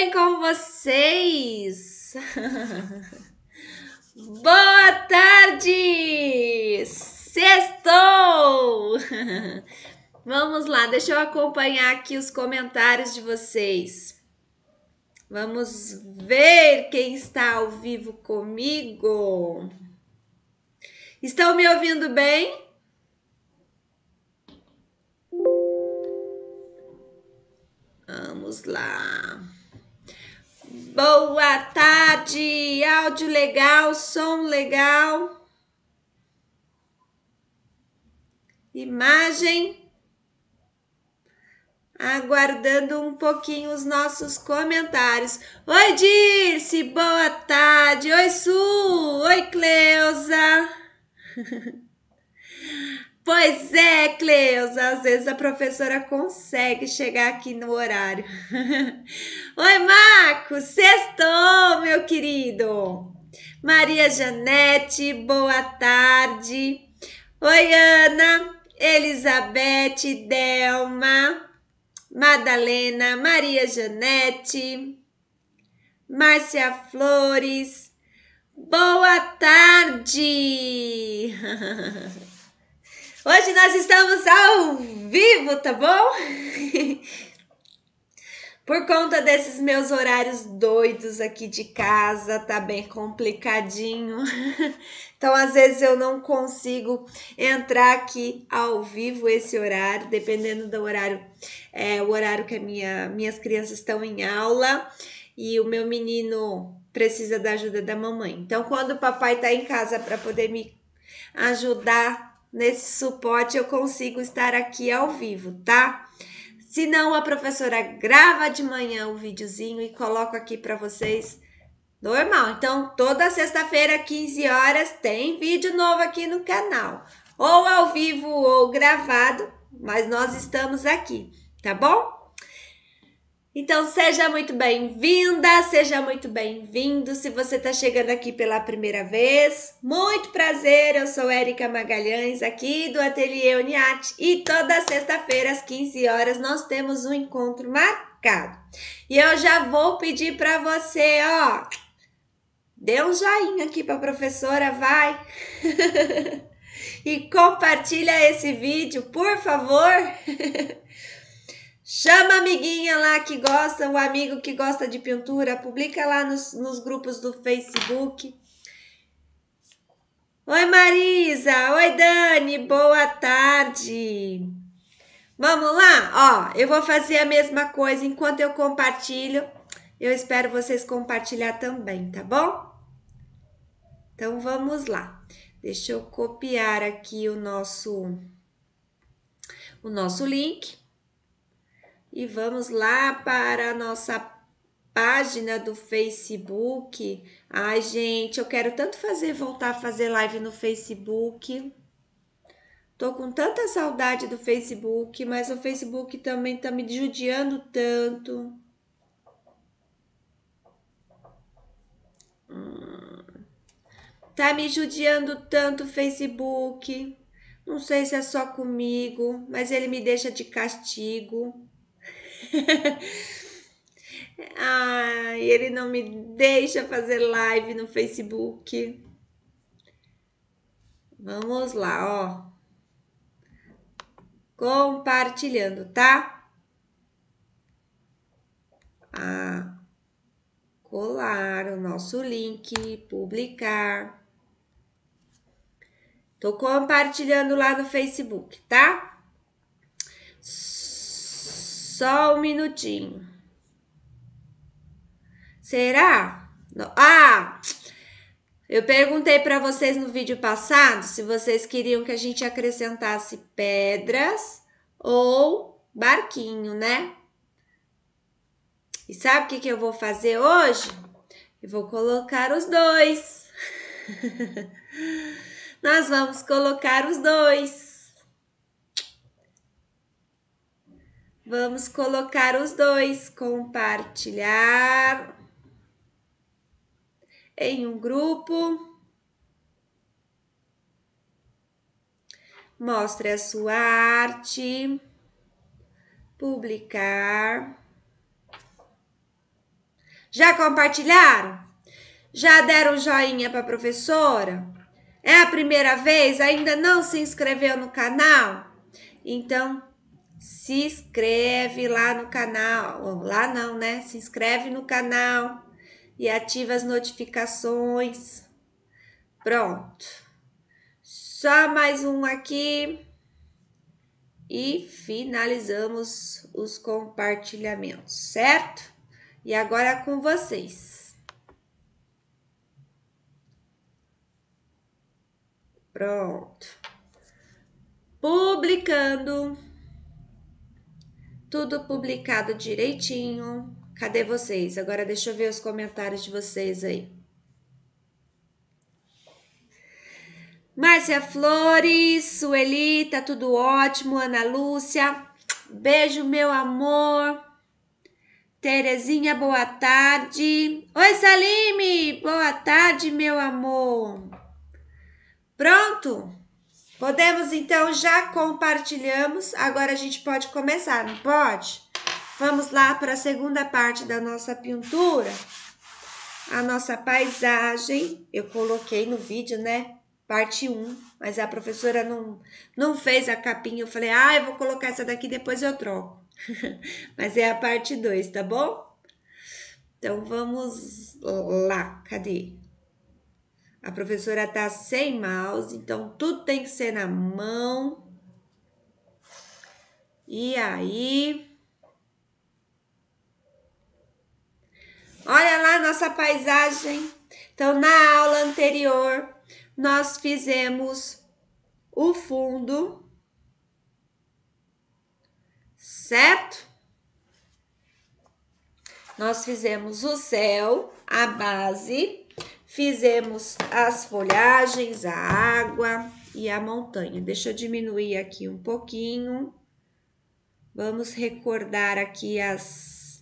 bem com vocês? Boa tarde! Sextou! Vamos lá, deixa eu acompanhar aqui os comentários de vocês. Vamos ver quem está ao vivo comigo. Estão me ouvindo bem? Vamos lá. Boa tarde! Áudio legal, som legal. Imagem. Aguardando um pouquinho os nossos comentários. Oi, Dirce, boa tarde. Oi, Su. Oi, Cleusa. Pois é, Cleusa, às vezes a professora consegue chegar aqui no horário. Oi, Marcos, sextou, meu querido. Maria Janete, boa tarde. Oi, Ana, Elizabeth, Delma, Madalena, Maria Janete, Márcia Flores, boa tarde! Hoje nós estamos ao vivo, tá bom? Por conta desses meus horários doidos aqui de casa, tá bem complicadinho. Então, às vezes eu não consigo entrar aqui ao vivo esse horário, dependendo do horário, o horário que minhas crianças estão em aula e o meu menino precisa da ajuda da mamãe. Então, quando o papai tá em casa para poder me ajudar nesse suporte, eu consigo estar aqui ao vivo, tá? Se não, a professora grava de manhã o videozinho e coloco aqui para vocês normal. Então, toda sexta-feira, 15 horas, tem vídeo novo aqui no canal. Ou ao vivo ou gravado, mas nós estamos aqui, tá bom? Então, seja muito bem-vinda, seja muito bem-vindo. Se você está chegando aqui pela primeira vez, muito prazer, eu sou Érica Magalhães, aqui do Ateliê Uniate, e toda sexta-feira, às 15 horas, nós temos um encontro marcado. E eu já vou pedir para você, ó, dê um joinha aqui para a professora, vai! E compartilha esse vídeo, por favor! Chama a amiguinha lá que gosta, o amigo que gosta de pintura, publica lá nos grupos do Facebook. Oi, Marisa! Oi, Dani! Boa tarde! Vamos lá? Ó, eu vou fazer a mesma coisa enquanto eu compartilho. Eu espero vocês compartilhar também, tá bom? Então, vamos lá. Deixa eu copiar aqui o nosso link. E vamos lá para a nossa página do Facebook. Ai, gente, eu quero tanto voltar a fazer live no Facebook. Tô com tanta saudade do Facebook, mas o Facebook também tá me judiando tanto. Tá me judiando tanto o Facebook. Não sei se é só comigo, mas ele me deixa de castigo. Ai, ele não me deixa fazer live no Facebook. Vamos lá, ó. Compartilhando, tá? Colar o nosso link, publicar. Tô compartilhando lá no Facebook, tá? Só um minutinho. Será? Não. Eu perguntei para vocês no vídeo passado se vocês queriam que a gente acrescentasse pedras ou barquinho, né? E sabe o que eu vou fazer hoje? Eu vou colocar os dois. Nós vamos colocar os dois. Vamos colocar os dois. Compartilhar em um grupo. Mostre a sua arte. Publicar. Já compartilharam? Já deram joinha para a professora? É a primeira vez? Ainda não se inscreveu no canal? Então, se inscreve lá no canal. Lá não, né? Se inscreve no canal e ativa as notificações. Pronto. Só mais um aqui. E finalizamos os compartilhamentos, certo? E agora com vocês. Pronto. Publicando. Tudo publicado direitinho. Cadê vocês? Agora deixa eu ver os comentários de vocês aí. Márcia Flores, Sueli, tá tudo ótimo. Ana Lúcia, beijo, meu amor. Terezinha, boa tarde. Oi, Salime, boa tarde, meu amor. Pronto? Podemos, então, já compartilhamos. Agora a gente pode começar, não pode? Vamos lá para a segunda parte da nossa pintura. A nossa paisagem, eu coloquei no vídeo, né? Parte 1, mas a professora não fez a capinha. Eu falei, eu vou colocar essa daqui, depois eu troco. Mas é a parte 2, tá bom? Então, vamos lá. Cadê? A professora tá sem mouse, então tudo tem que ser na mão. E aí? Olha lá nossa paisagem. Então, na aula anterior, nós fizemos o fundo, certo? Nós fizemos o céu, a base, fizemos as folhagens, a água e a montanha. Deixa eu diminuir aqui um pouquinho. Vamos recordar aqui as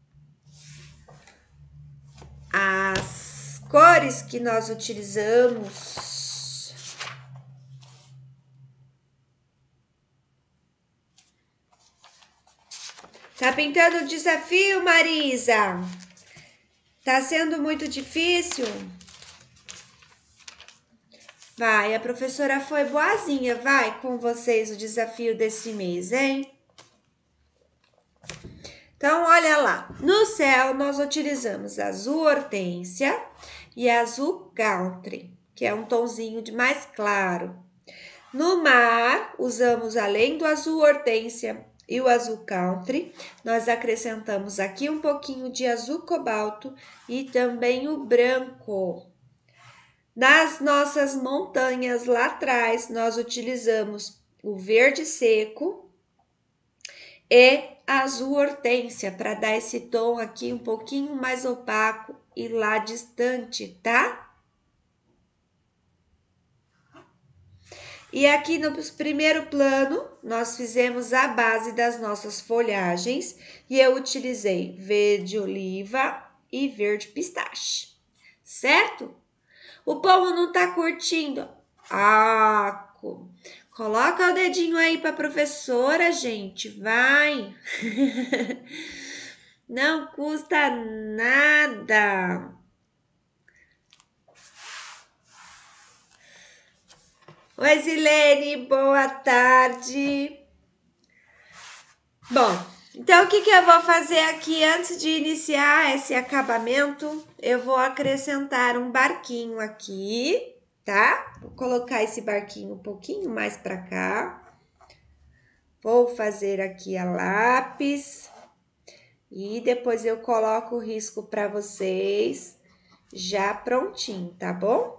cores que nós utilizamos. Tá pintando o desafio, Marisa? Tá sendo muito difícil? Vai, a professora foi boazinha, vai com vocês o desafio desse mês, hein? Então, olha lá, no céu nós utilizamos azul hortênsia e azul country, que é um tonzinho de mais claro. No mar, usamos além do azul hortênsia e o azul country, nós acrescentamos aqui um pouquinho de azul cobalto e também o branco. Nas nossas montanhas lá atrás, nós utilizamos o verde seco e azul hortênsia para dar esse tom aqui um pouquinho mais opaco e lá distante, tá? E aqui no primeiro plano, nós fizemos a base das nossas folhagens e eu utilizei verde oliva e verde pistache, certo? O povo não tá curtindo. Coloca o dedinho aí pra professora, gente, vai. Não custa nada. Oi, Zilene, boa tarde. Bom, então o que eu vou fazer aqui antes de iniciar esse acabamento? Eu vou acrescentar um barquinho aqui, tá? Vou colocar esse barquinho um pouquinho mais pra cá. Vou fazer aqui a lápis e depois eu coloco o risco pra vocês já prontinho, tá bom?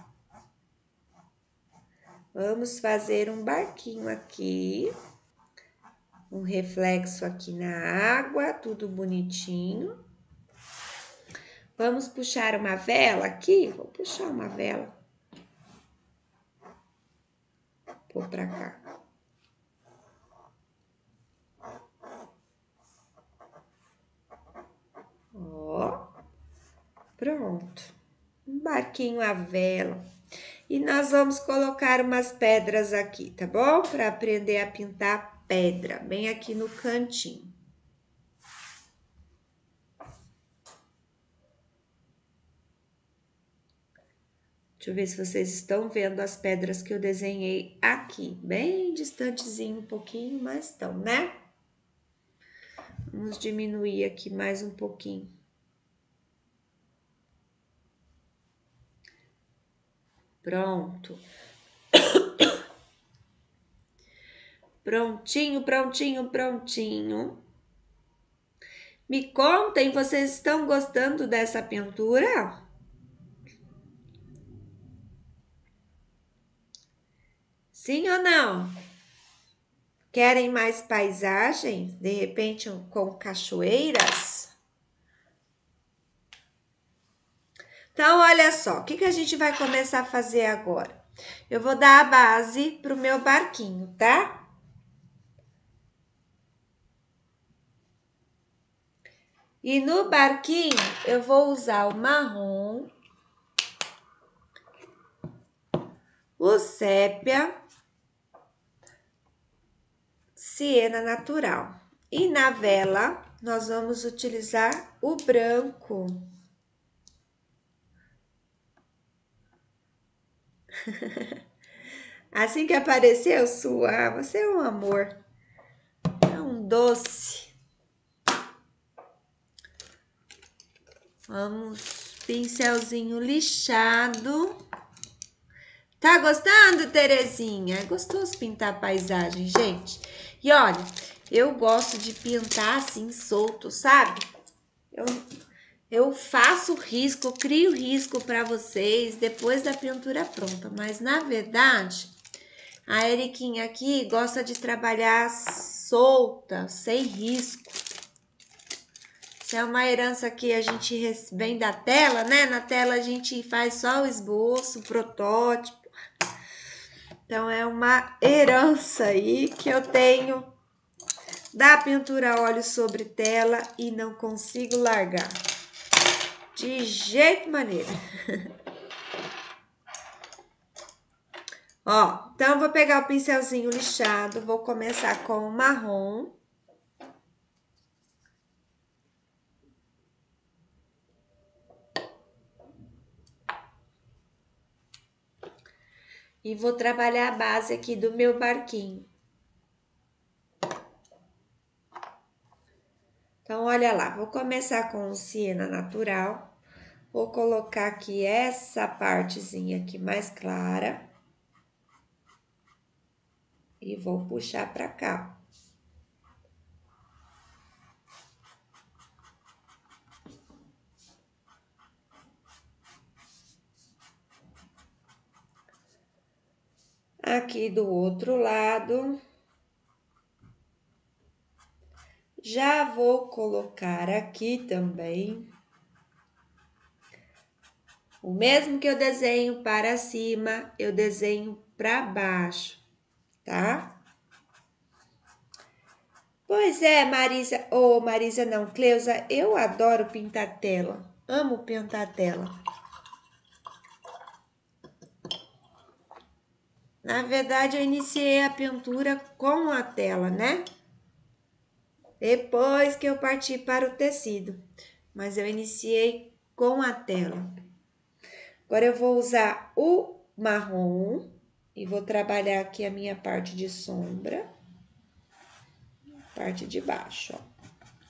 Vamos fazer um barquinho aqui, um reflexo aqui na água, tudo bonitinho. Vamos puxar uma vela aqui, vou puxar uma vela. Vou pra cá. Ó, pronto. Um barquinho à vela. E nós vamos colocar umas pedras aqui, tá bom? Para aprender a pintar pedra, bem aqui no cantinho. Deixa eu ver se vocês estão vendo as pedras que eu desenhei aqui. Bem distantezinho um pouquinho, mas estão, né? Vamos diminuir aqui mais um pouquinho. Pronto. Prontinho, prontinho, prontinho. Me contem, vocês estão gostando dessa pintura? Sim ou não? Querem mais paisagens? De repente com cachoeiras? Então, olha só, o que a gente vai começar a fazer agora? Eu vou dar a base para o meu barquinho, tá? E no barquinho, eu vou usar o marrom, o sépia, siena natural. E na vela, nós vamos utilizar o branco. Assim que apareceu, sua, você é um amor, é um doce. Vamos, pincelzinho lixado. Tá gostando, Terezinha? É gostoso pintar paisagem, gente. E olha, eu gosto de pintar assim, solto, sabe? Eu faço risco, crio risco para vocês depois da pintura pronta. Mas, na verdade, a Eriquinha aqui gosta de trabalhar solta, sem risco. Isso é uma herança que a gente vem da tela, né? Na tela a gente faz só o esboço, o protótipo. Então, é uma herança aí que eu tenho da pintura a óleo sobre tela e não consigo largar. De jeito maneira. Ó, então eu vou pegar o pincelzinho lixado, vou começar com o marrom. E vou trabalhar a base aqui do meu barquinho. Então, olha lá, vou começar com o siena natural. Vou colocar aqui essa partezinha aqui mais clara. E vou puxar pra cá. Aqui do outro lado. Já vou colocar aqui também. O mesmo que eu desenho para cima, eu desenho para baixo, tá? Pois é, Marisa, ou Marisa não, Cleusa, eu adoro pintar tela, amo pintar tela. Na verdade, eu iniciei a pintura com a tela, né? Depois que eu parti para o tecido, mas eu iniciei com a tela. Agora eu vou usar o marrom e vou trabalhar aqui a minha parte de sombra, parte de baixo, ó.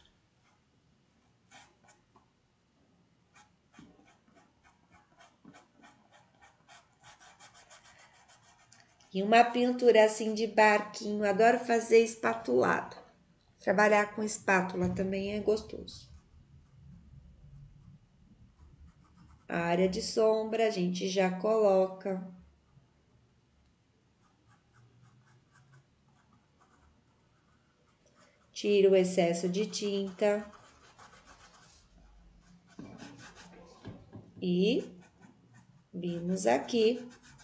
E uma pintura assim de barquinho, adoro fazer espatulado. Trabalhar com espátula também é gostoso. A área de sombra a gente já coloca. Tira o excesso de tinta. E vimos aqui.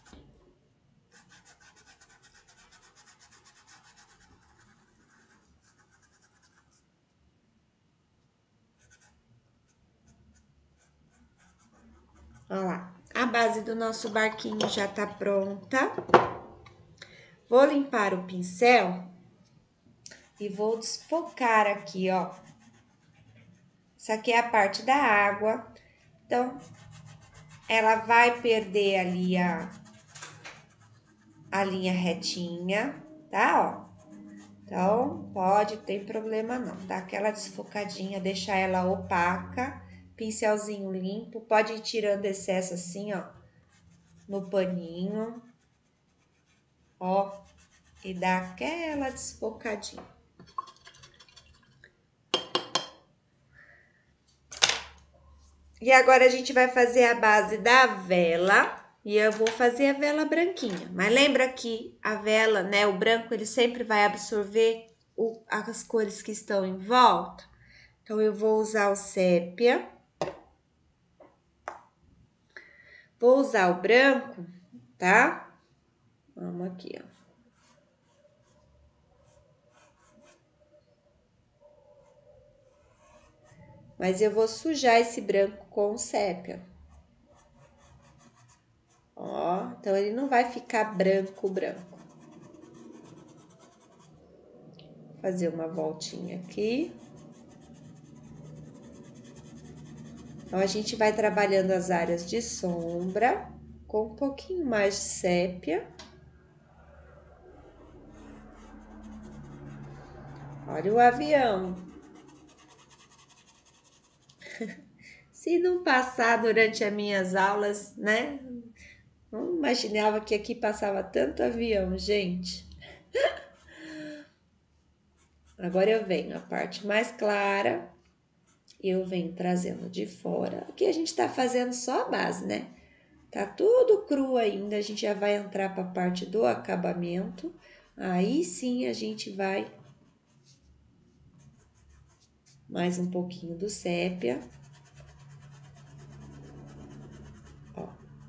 Olha lá, a base do nosso barquinho já tá pronta. Vou limpar o pincel e vou desfocar aqui, ó. Isso aqui é a parte da água. Então, ela vai perder ali a linha retinha, tá? Ó. Então, pode, não tem problema não. Dá aquela desfocadinha, deixar ela opaca, pincelzinho limpo. Pode ir tirando excesso assim, ó, no paninho. Ó, e dá aquela desfocadinha. E agora a gente vai fazer a base da vela. E eu vou fazer a vela branquinha. Mas lembra que a vela, né, o branco, ele sempre vai absorver as cores que estão em volta. Então, eu vou usar o sépia. Vou usar o branco, tá? Vamos aqui, ó. Mas eu vou sujar esse branco com o sépia. Ó, então ele não vai ficar branco. Vou fazer uma voltinha aqui. Então, a gente vai trabalhando as áreas de sombra com um pouquinho mais de sépia. Olha o avião. Se não passar durante as minhas aulas, né? Não imaginava que aqui passava tanto avião, gente. Agora eu venho a parte mais clara, eu venho trazendo de fora. Aqui a gente tá fazendo só a base, né? Tá tudo cru ainda, a gente já vai entrar para a parte do acabamento. Aí sim a gente vai mais um pouquinho do sépia. Ó.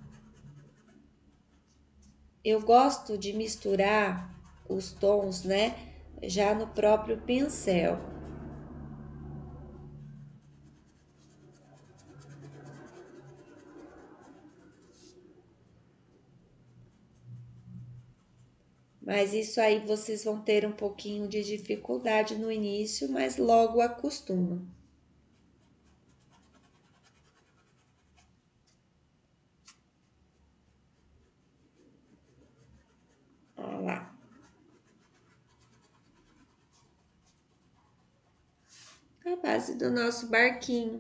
Eu gosto de misturar os tons, né? Já no próprio pincel. Mas isso aí vocês vão ter um pouquinho de dificuldade no início, mas logo acostuma. Olha lá. A base do nosso barquinho.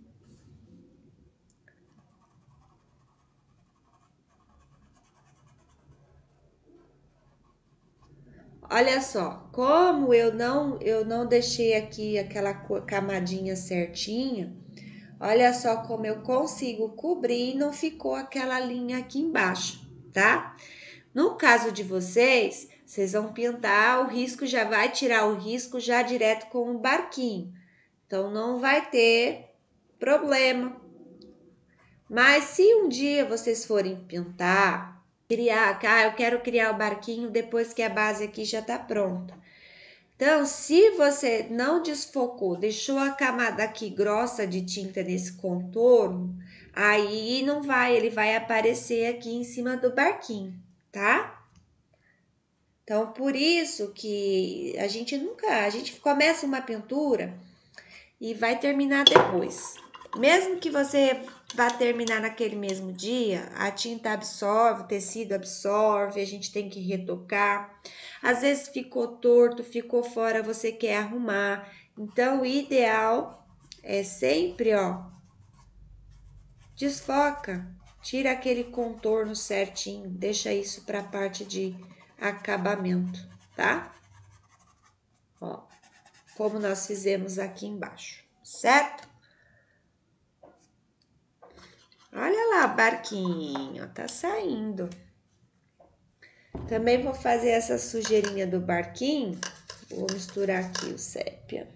Olha só, como eu não deixei aqui aquela camadinha certinha. Olha só como eu consigo cobrir e não ficou aquela linha aqui embaixo, tá? No caso de vocês, vocês vão pintar, o risco já vai tirar o risco já direto com o barquinho. Então, não vai ter problema. Mas se um dia vocês forem pintar, eu quero criar o barquinho depois que a base aqui já tá pronta. Então, se você não desfocou, deixou a camada aqui grossa de tinta nesse contorno, aí não vai, ele vai aparecer aqui em cima do barquinho, tá? Então, por isso que a gente começa uma pintura e vai terminar depois. Mesmo que você vá terminar naquele mesmo dia, a tinta absorve, o tecido absorve, a gente tem que retocar. Às vezes ficou torto, ficou fora, você quer arrumar. Então, o ideal é sempre, ó, desfoca, tira aquele contorno certinho, deixa isso para a parte de acabamento, tá? Ó, como nós fizemos aqui embaixo, certo? Olha lá, barquinho, tá saindo. Também vou fazer essa sujeirinha do barquinho. Vou misturar aqui o sépia.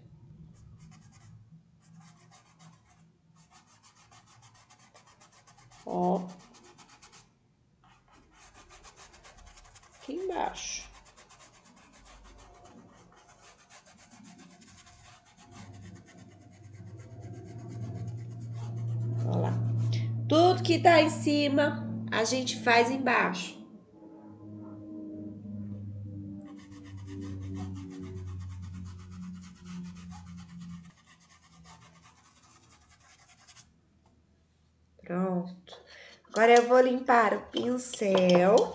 Ó. Aqui embaixo. Ó lá. Tudo que tá em cima, a gente faz embaixo. Pronto. Agora eu vou limpar o pincel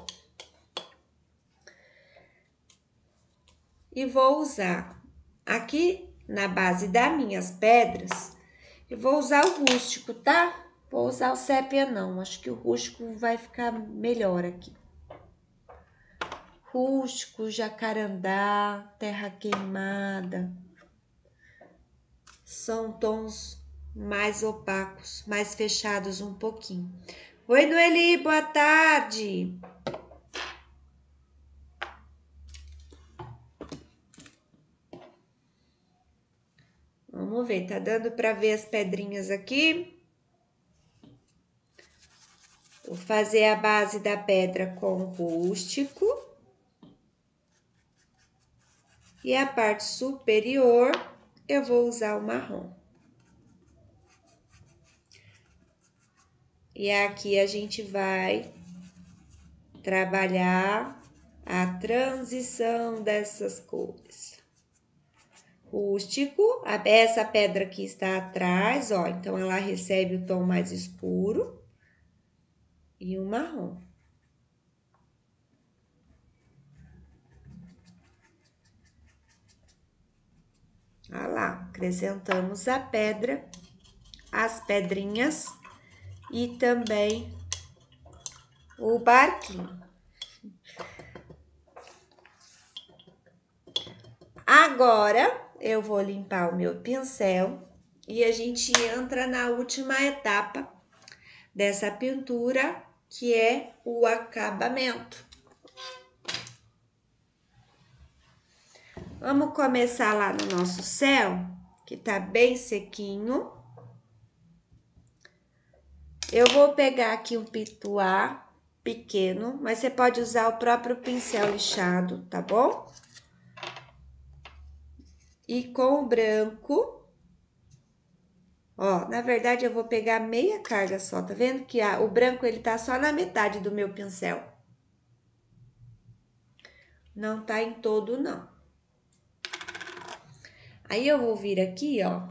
e vou usar aqui na base das minhas pedras, eu vou usar o rústico, tá? Vou usar o sépia não, acho que o rústico vai ficar melhor aqui. Rústico, jacarandá, terra queimada, são tons mais opacos, mais fechados um pouquinho. Oi, Noeli, boa tarde. Vamos ver, tá dando para ver as pedrinhas aqui? Vou fazer a base da pedra com rústico. E a parte superior, eu vou usar o marrom. E aqui a gente vai trabalhar a transição dessas cores. Rústico, essa pedra aqui está atrás, ó, então ela recebe o tom mais escuro e o marrom. Olha lá, acrescentamos a pedra, as pedrinhas e também o barquinho. Agora, eu vou limpar o meu pincel e a gente entra na última etapa dessa pintura, que é o acabamento. Vamos começar lá no nosso céu, que tá bem sequinho. Eu vou pegar aqui um pituá pequeno, mas você pode usar o próprio pincel lixado, tá bom? E com o branco, ó, na verdade eu vou pegar meia carga só, tá vendo que o branco ele tá só na metade do meu pincel. Não tá em todo, não. Aí eu vou vir aqui, ó,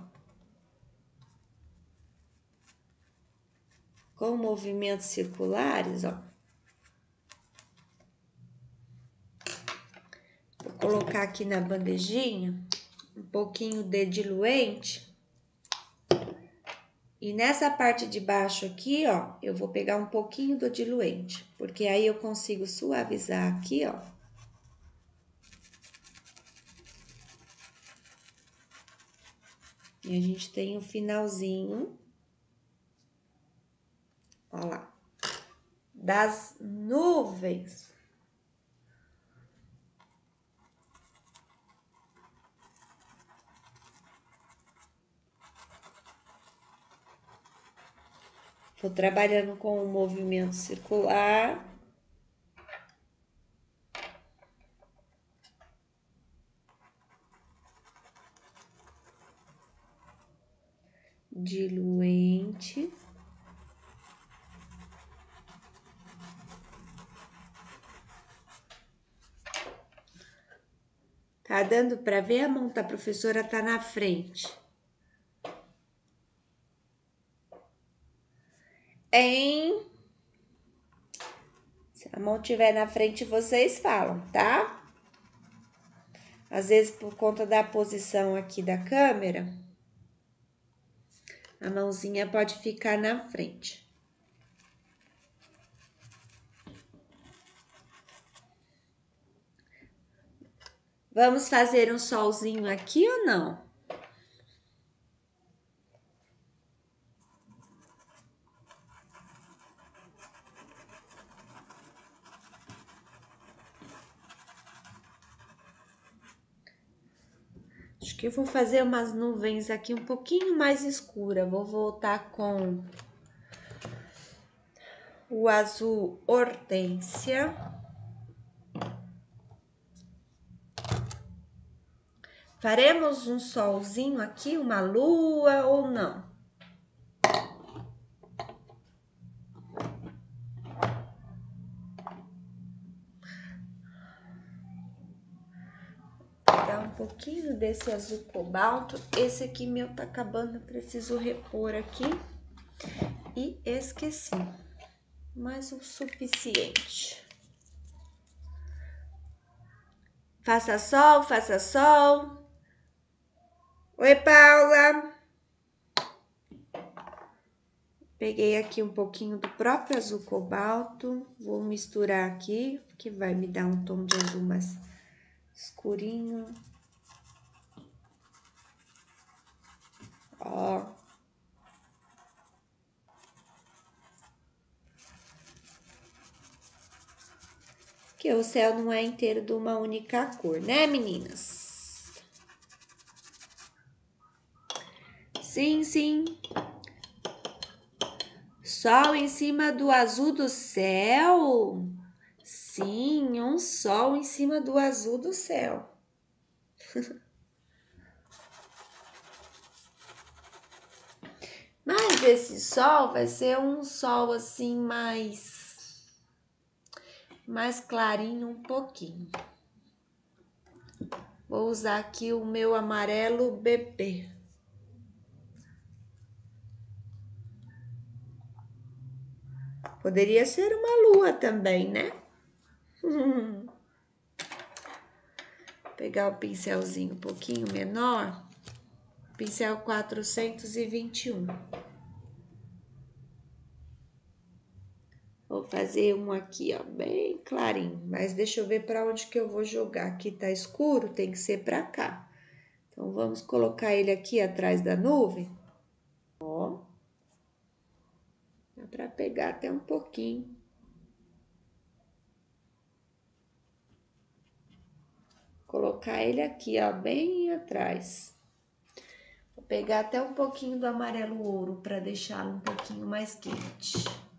com movimentos circulares, ó. Vou colocar aqui na bandejinha um pouquinho de diluente. E nessa parte de baixo aqui, ó, eu vou pegar um pouquinho do diluente, porque aí eu consigo suavizar aqui, ó. E a gente tem o finalzinho, ó lá, das nuvens. Vou trabalhando com o movimento circular. Diluente. Tá dando para ver? A mão da professora tá na frente. Se a mão estiver na frente, vocês falam, tá? Às vezes, por conta da posição aqui da câmera, a mãozinha pode ficar na frente. Vamos fazer um solzinho aqui ou não? Acho que eu vou fazer umas nuvens aqui um pouquinho mais escura. Vou voltar com o azul hortênsia. Faremos um solzinho aqui, uma lua ou não? Vou dar um pouquinho desse azul cobalto. Esse aqui meu tá acabando, eu preciso repor aqui. E esqueci. mais o suficiente. Faça sol, faça sol. Oi, Paula. Peguei aqui um pouquinho do próprio azul cobalto. Vou misturar aqui, que vai me dar um tom de azul mais escurinho. Ó. Porque o céu não é inteiro de uma única cor, né, meninas? Sim, sim. Sol em cima do azul do céu? Sim, um sol em cima do azul do céu. Mas esse sol vai ser um sol assim mais clarinho um pouquinho. Vou usar aqui o meu amarelo bebê. Poderia ser uma lua também, né? Pegar o pincelzinho um pouquinho menor. Pincel 421. Vou fazer um aqui, ó, bem clarinho. Mas deixa eu ver para onde que eu vou jogar. Aqui tá escuro, tem que ser para cá. Então, vamos colocar ele aqui atrás da nuvem. Ó. Dá para pegar até um pouquinho. Colocar ele aqui, ó, bem atrás. Vou pegar até um pouquinho do amarelo ouro para deixá-lo um pouquinho mais quente.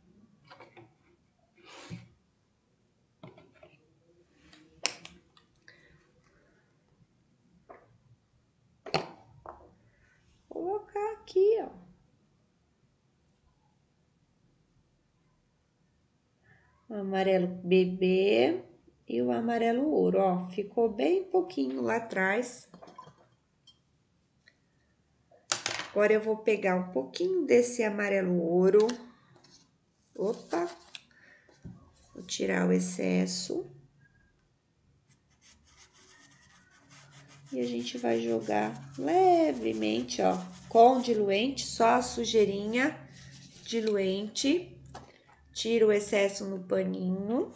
Vou colocar aqui, ó. O amarelo bebê e o amarelo ouro, ó. Ficou bem pouquinho lá atrás. Agora eu vou pegar um pouquinho desse amarelo ouro. Opa! Vou tirar o excesso. E a gente vai jogar levemente, ó, com diluente, só a sujeirinha, diluente. Tiro o excesso no paninho.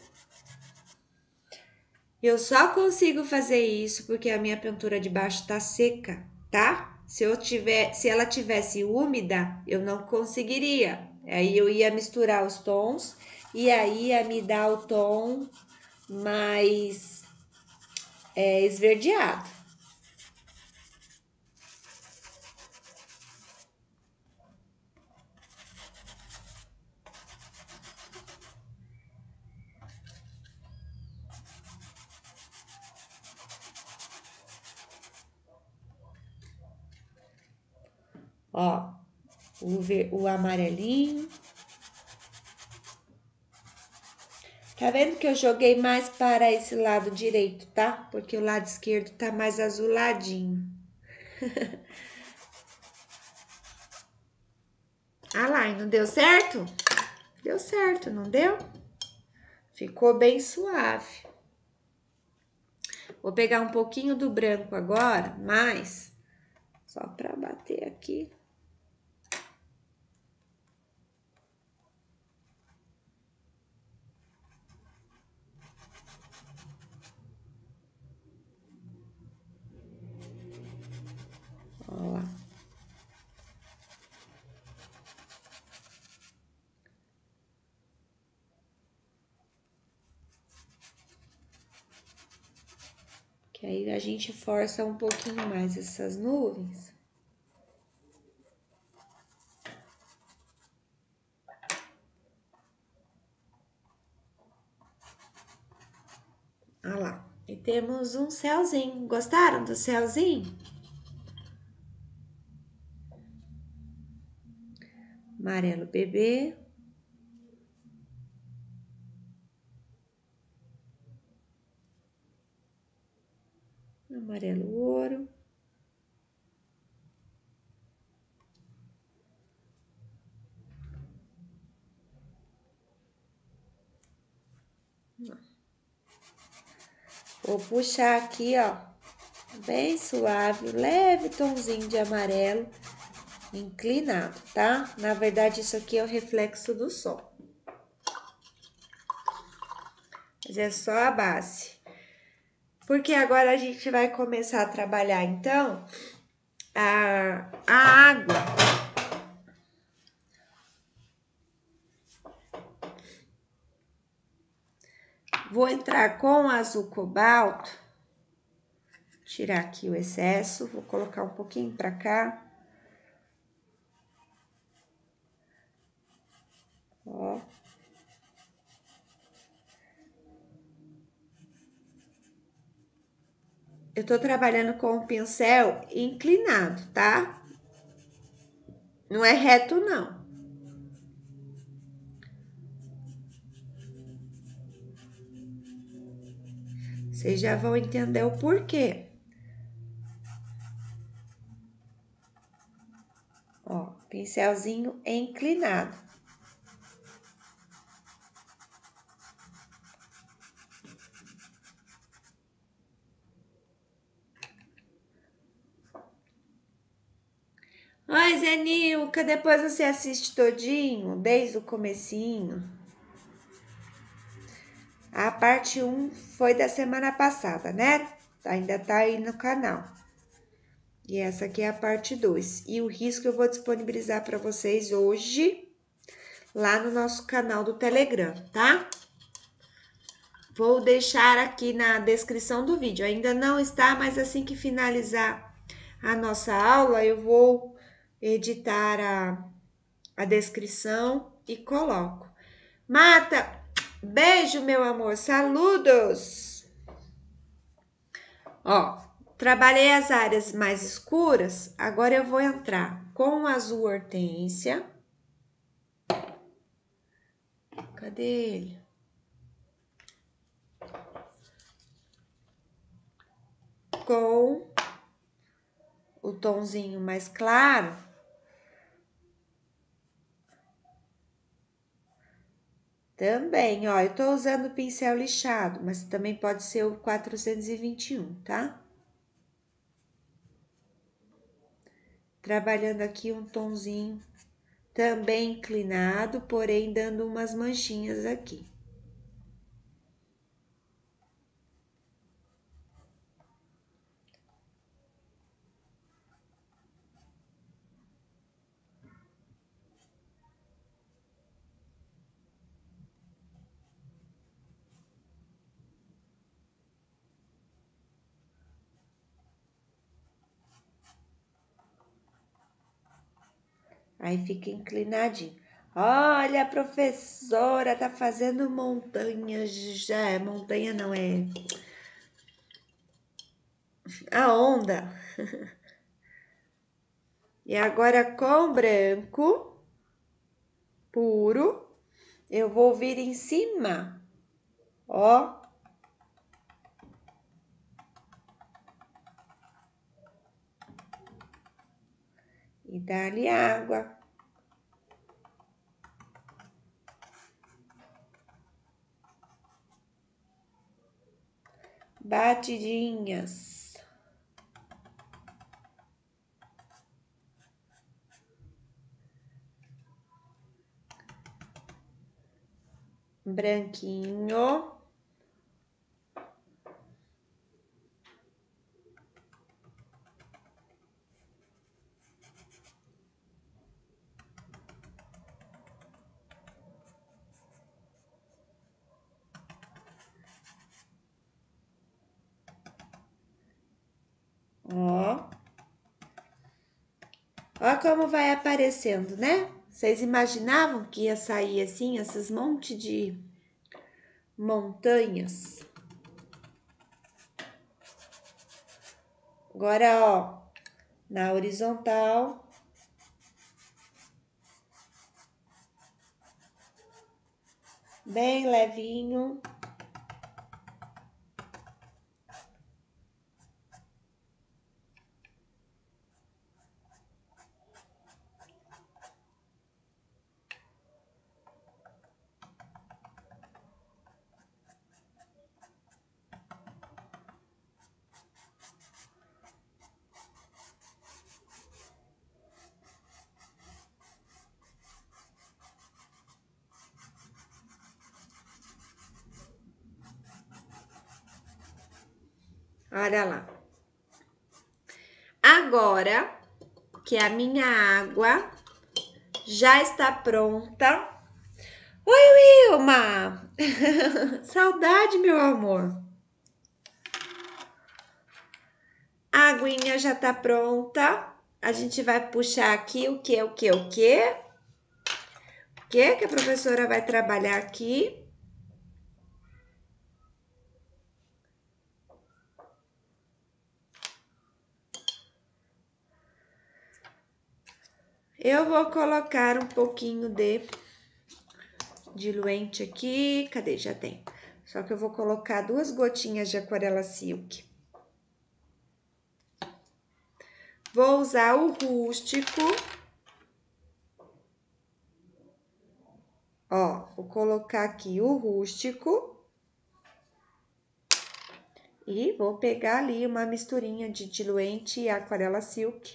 Eu só consigo fazer isso porque a minha pintura de baixo tá seca, tá? Se ela tivesse úmida, eu não conseguiria. Aí eu ia misturar os tons e aí ia me dar o tom mais esverdeado. Ó, o amarelinho. Tá vendo que eu joguei mais para esse lado direito, tá? Porque o lado esquerdo tá mais azuladinho. Ah lá, e não deu certo? Deu certo, não deu? Ficou bem suave. Vou pegar um pouquinho do branco agora, mas só para bater aqui. Ó lá. Que aí a gente força um pouquinho mais essas nuvens. Olha lá. E temos um céuzinho. Gostaram do céuzinho? Amarelo bebê. Amarelo ouro. Vou puxar aqui, ó, bem suave, leve tomzinho de amarelo, inclinado, tá? Na verdade, isso aqui é o reflexo do sol. Mas é só a base. Porque agora a gente vai começar a trabalhar, então, a água. Vou entrar com azul cobalto. Tirar aqui o excesso, vou colocar um pouquinho pra cá. Ó. Eu tô trabalhando com o pincel inclinado, tá? Não é reto, não. Vocês já vão entender o porquê. Ó, pincelzinho inclinado. Ai, Zenilka, depois você assiste todinho, desde o comecinho. A parte 1 foi da semana passada, né? Ainda tá aí no canal. E essa aqui é a parte 2. E o risco eu vou disponibilizar para vocês hoje, lá no nosso canal do Telegram, tá? Vou deixar aqui na descrição do vídeo. Ainda não está, mas assim que finalizar a nossa aula, eu vou editar a descrição e coloco. Marta, beijo, meu amor, saludos! Ó, trabalhei as áreas mais escuras, agora eu vou entrar com o azul hortênsia. Cadê ele? Com o tomzinho mais claro. Também, ó, eu tô usando o pincel lixado, mas também pode ser o 421, tá? Trabalhando aqui um tomzinho também inclinado, porém dando umas manchinhas aqui. Aí fica inclinadinho. Olha, a professora tá fazendo montanha já. Montanha não é a onda. E agora com branco puro, eu vou vir em cima, ó. E dá-lhe água. Batidinhas. Branquinho. Ó. Ó como vai aparecendo, né? Vocês imaginavam que ia sair assim, esses monte de montanhas? Agora, ó, na horizontal. Bem levinho. Olha lá. Agora que a minha água já está pronta. Oi, Wilma! Saudade, meu amor. A aguinha já tá pronta. A gente vai puxar aqui o que? O que a professora vai trabalhar aqui? Eu vou colocar um pouquinho de diluente aqui. Cadê? Já tem. Só que eu vou colocar 2 gotinhas de aquarela silk. Vou usar o rústico. Ó, vou colocar aqui o rústico. E vou pegar ali uma misturinha de diluente e aquarela silk.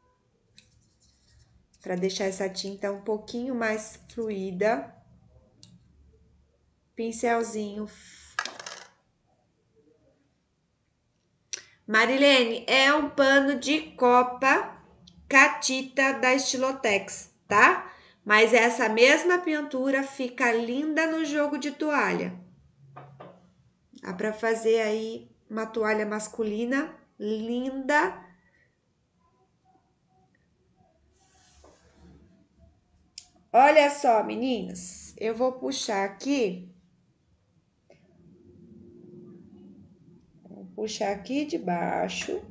Para deixar essa tinta um pouquinho mais fluida. Pincelzinho. Marilene, é um pano de copa catita da Estilotex, tá? Mas essa mesma pintura fica linda no jogo de toalha. Dá pra fazer aí uma toalha masculina linda. Olha só, meninas, eu vou puxar aqui. Vou puxar aqui de baixo.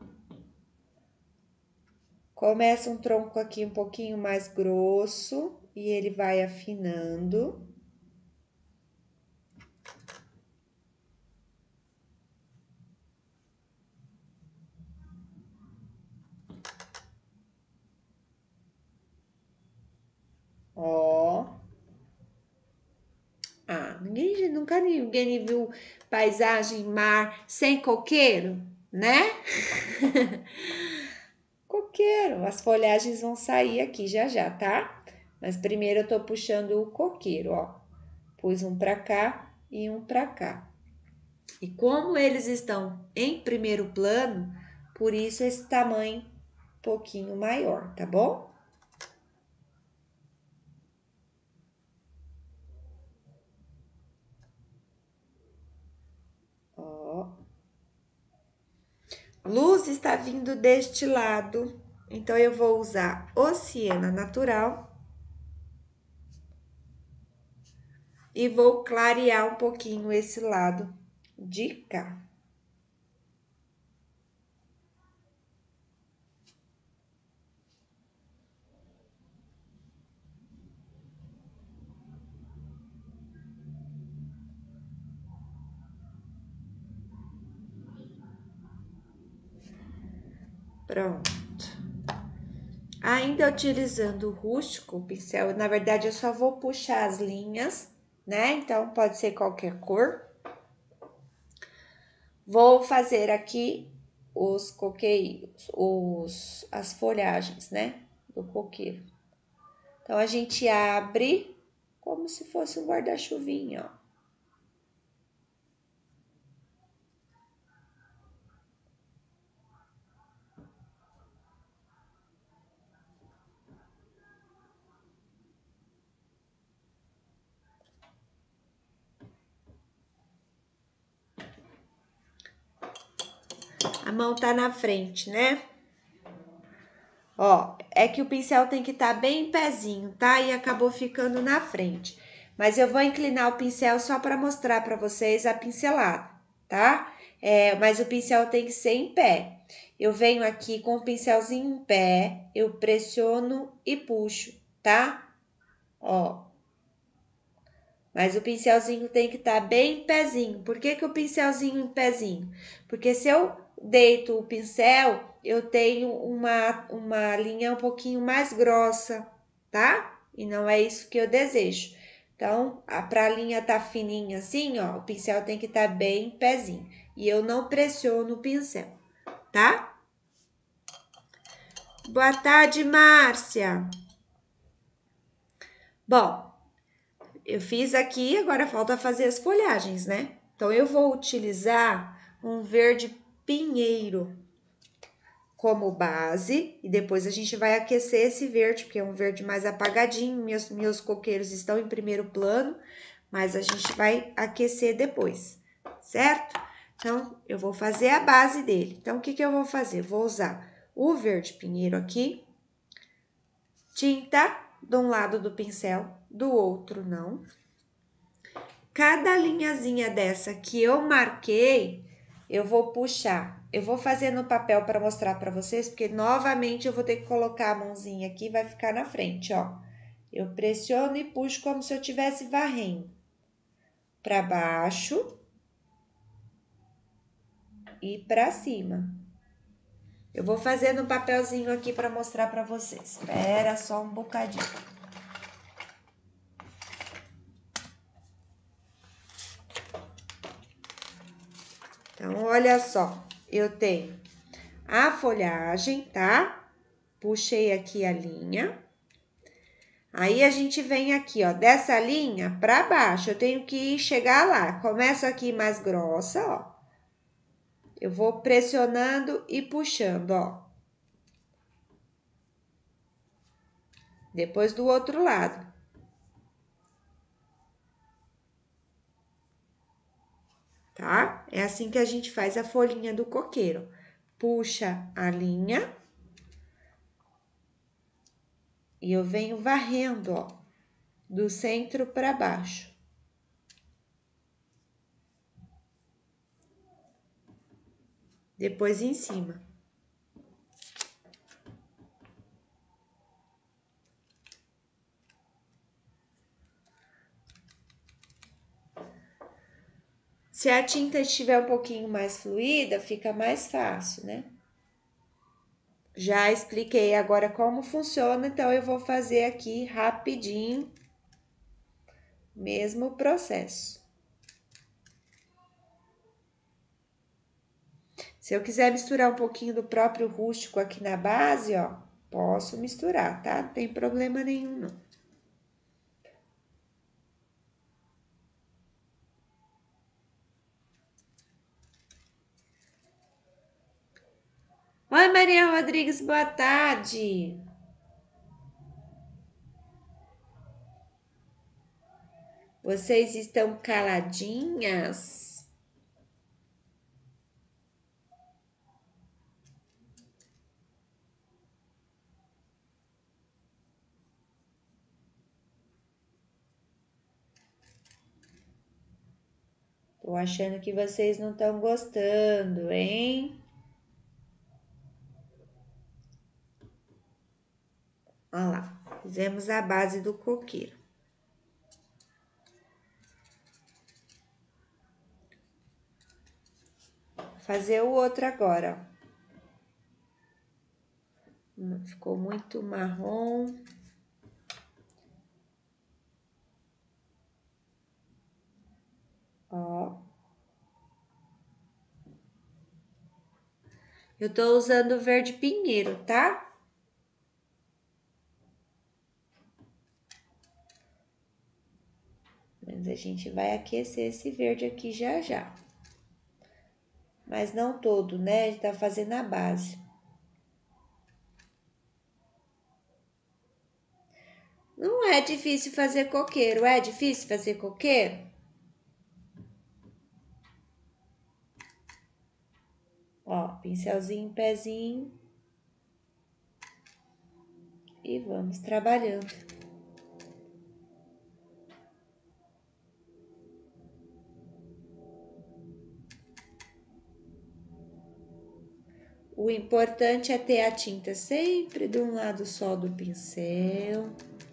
Começa um tronco aqui um pouquinho mais grosso e ele vai afinando. Ó. Ah, nunca ninguém viu paisagem, mar sem coqueiro, né? Coqueiro, as folhagens vão sair aqui já já, tá? Mas primeiro eu tô puxando o coqueiro, ó. Pus um pra cá e um pra cá. E como eles estão em primeiro plano, por isso esse tamanho um pouquinho maior, tá bom? Ó. Luz está vindo deste lado, então eu vou usar o siena natural e vou clarear um pouquinho esse lado de cá. Pronto. Ainda utilizando o rústico, o pincel, na verdade eu só vou puxar as linhas, né? Então pode ser qualquer cor. Vou fazer aqui os coqueiros, as folhagens, né? Do coqueiro. Então a gente abre como se fosse um guarda-chuvinha, ó. A mão tá na frente, né? Ó, é que o pincel tem que estar bem em pezinho, tá? E acabou ficando na frente. Mas eu vou inclinar o pincel só para mostrar para vocês a pincelada, tá? Mas o pincel tem que ser em pé. Eu venho aqui com o pincelzinho em pé, eu pressiono e puxo, tá? Ó. Mas o pincelzinho tem que estar bem em pezinho. Por que o pincelzinho em pezinho? Porque se eu deito o pincel, eu tenho uma linha um pouquinho mais grossa, tá? E não é isso que eu desejo. Então, para a linha tá fininha assim, ó, o pincel tem que estar bem em pezinho. E eu não pressiono o pincel, tá? Boa tarde, Márcia. Bom, eu fiz aqui, agora falta fazer as folhagens, né? Então, eu vou utilizar um verde pinheiro como base, e depois a gente vai aquecer esse verde, porque é um verde mais apagadinho, meus coqueiros estão em primeiro plano, mas a gente vai aquecer depois, certo? Então, eu vou fazer a base dele. Então, o que que eu vou fazer? Vou usar o verde pinheiro aqui, tinta de um lado do pincel, do outro não. Cada linhazinha dessa que eu marquei, eu vou puxar. Eu vou fazer no papel para mostrar para vocês, porque novamente eu vou ter que colocar a mãozinha aqui, vai ficar na frente, ó. Eu pressiono e puxo como se eu estivesse varrendo. Para baixo e para cima. Eu vou fazer no papelzinho aqui para mostrar para vocês. Espera só um bocadinho. Então, olha só, eu tenho a folhagem, tá? Puxei aqui a linha. Aí, a gente vem aqui, ó, dessa linha pra baixo, eu tenho que chegar lá. Começo aqui mais grossa, ó. Eu vou pressionando e puxando, ó. Depois do outro lado. Tá? É assim que a gente faz a folhinha do coqueiro. Puxa a linha. E eu venho varrendo, ó, do centro para baixo. Depois em cima. Se a tinta estiver um pouquinho mais fluida, fica mais fácil, né? Já expliquei agora como funciona, então eu vou fazer aqui rapidinho, mesmo processo. Se eu quiser misturar um pouquinho do próprio rústico aqui na base, ó, posso misturar, tá? Não tem problema nenhum, não. Oi, Maria Rodrigues, boa tarde. Vocês estão caladinhas? Tô achando que vocês não estão gostando, hein? Olha lá, fizemos a base do coqueiro. Vou fazer o outro agora, ó. Ficou muito marrom. Ó. Eu tô usando verde pinheiro, tá? Mas a gente vai aquecer esse verde aqui já já. Mas não todo, né? A gente tá fazendo a base. Não é difícil fazer coqueiro, é difícil fazer coqueiro? Ó, pincelzinho, pezinho. E vamos trabalhando. O importante é ter a tinta sempre de um lado só do pincel.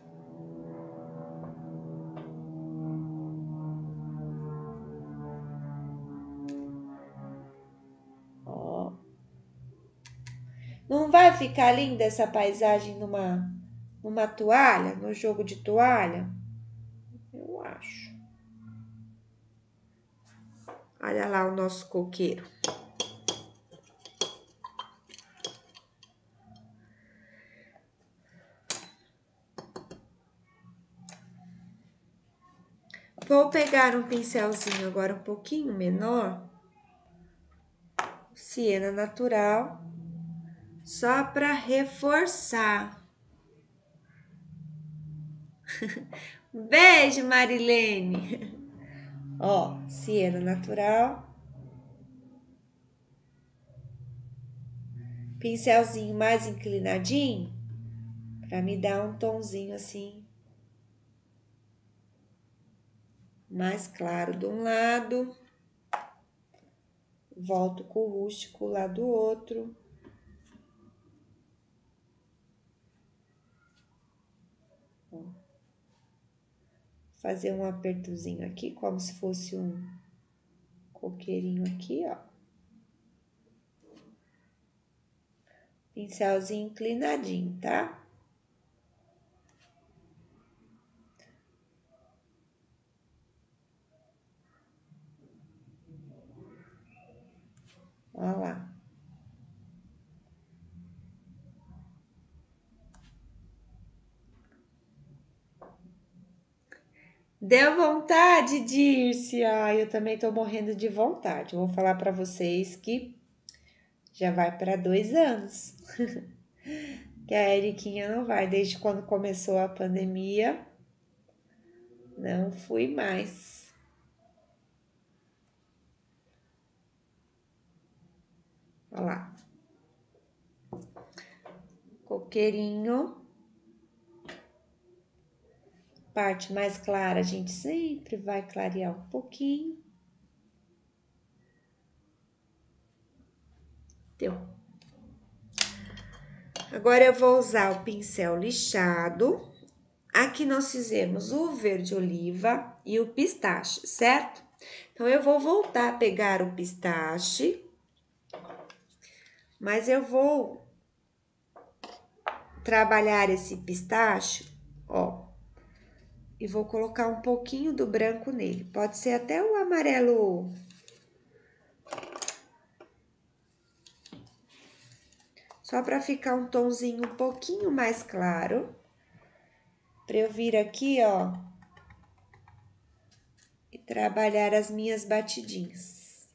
Ó. Não vai ficar linda essa paisagem numa toalha, no jogo de toalha? Eu acho. Olha lá o nosso coqueiro. Vou pegar um pincelzinho agora um pouquinho menor. siena natural, só para reforçar. Beijo, Marilene! Ó, siena natural. Pincelzinho mais inclinadinho, para me dar um tonzinho assim, mais claro de um lado. Volto com o rústico lá do outro. Ó. Fazer um apertozinho aqui, como se fosse um coqueirinho aqui, ó. Pincelzinho inclinadinho, tá? Ó lá. Deu vontade, Dirce? Ai, eu também tô morrendo de vontade. Eu vou falar para vocês que já vai para 2 anos. Que a Eriquinha não vai. Desde quando começou a pandemia, não fui mais. Olha lá. Coqueirinho. Parte mais clara, a gente sempre vai clarear um pouquinho. Deu. Agora eu vou usar o pincel lixado. Aqui nós fizemos o verde oliva e o pistache, certo? Então, eu vou voltar a pegar o pistache, mas eu vou trabalhar esse pistache, ó, e vou colocar um pouquinho do branco nele. Pode ser até o amarelo, só para ficar um tonzinho um pouquinho mais claro. Para eu vir aqui, ó, e trabalhar as minhas batidinhas.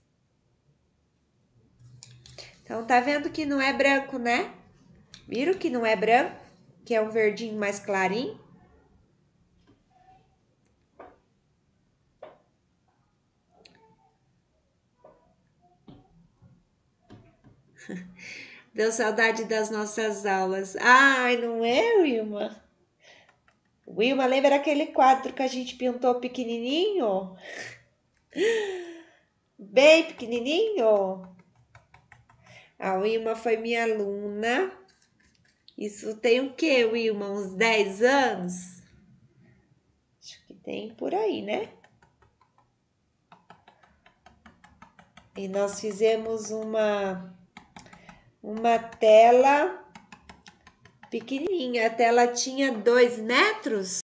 Então, tá vendo que não é branco, né? Viram que não é branco? Que é um verdinho mais clarinho? Deu saudade das nossas aulas. Ai, não é, Wilma? Wilma, lembra aquele quadro que a gente pintou pequenininho? Bem pequenininho? A Wilma foi minha aluna. Isso tem o quê, Wilma? Uns 10 anos? Acho que tem por aí, né? E nós fizemos uma tela pequenininha. A tela tinha 2 metros.